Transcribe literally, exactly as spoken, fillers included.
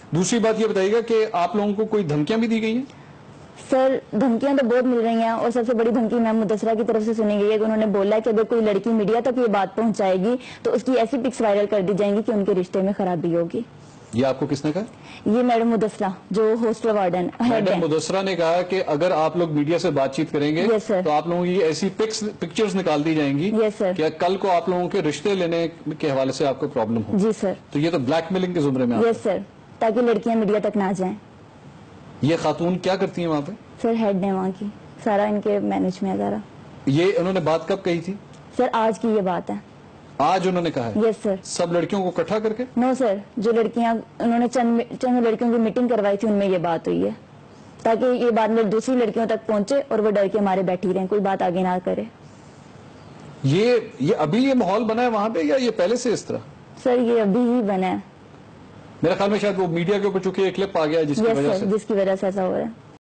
دوسری بات یہ بتائیے گا کہ آپ لوگوں کو کوئی دھمکیاں بھی دی گئی ہیں؟ سر دھمکیاں تو بہت مل رہی ہیں، اور سب سے بڑی دھمکی میم مدثرہ کی طرف سے سنی گئی ہے کہ انہوں نے بولا ہے کہ اگر کوئی لڑکی میڈیا تک یہ بات پہنچائے گی تو اس کی ایسی پکس وائرل کر دی جائیں گی کہ ان کے رشتے میں خرابی ہوگی. یہ آپ کو کس نے کہا؟ یہ میڈم مدثرہ جو ہاسٹل وارڈن ہیڈ میڈم ہیں. مدثرہ نے کہا کہ اگر آپ لوگ میڈیا سے بات چیت کریں گے Yes, sir. تو آپ لوگوں کی ایسی پکچرز نکال دی جائیں گی Yes, sir. کہ کل کو آپ لوگوں کے رشتے لینے کے حوالے سے آپ کو پرابلم ہو. جی سر. تو یہ تو بلیک میلنگ کے زمرے میں آتا ہے. یس سر، تاکہ لڑکیاں میڈیا تک نہ جائیں. یہ خاتون کیا کرتی ہیں وہاں پہ؟ سر ہیڈ نے وہاں کی، سارا ان کے مینج میں ہے سارا. یہ انہوں نے بات کب کہی تھی؟ سر آج کی یہ بات ہے. آج انہوں نے کہا ہے؟ یس سر. سب لڑکیوں کو اکٹھا کر کے؟ نو سر، جو لڑکیاں انہوں نے چند چند لڑکیوں کی میٹنگ کروائی تھی ان میں یہ بات ہوئی ہے، تاکہ یہ بات میں دوسری لڑکیوں تک پہنچے اور وہ ڈر کے ہمارے بیٹھی رہیں، کوئی بات آگے نہ کرے. یہ یہ ابھی یہ ماحول بنا ہے وہاں پہ یا یہ پہلے سے اس طرح؟ سر یہ ابھی ہی بنا ہے. میرے خیال میں شاید وہ میڈیا کے اوپر چونکہ ایک کلپ آ گیا جس کی یس وجہ سر، سے جس کی وجہ سے ایسا ہو رہا ہے.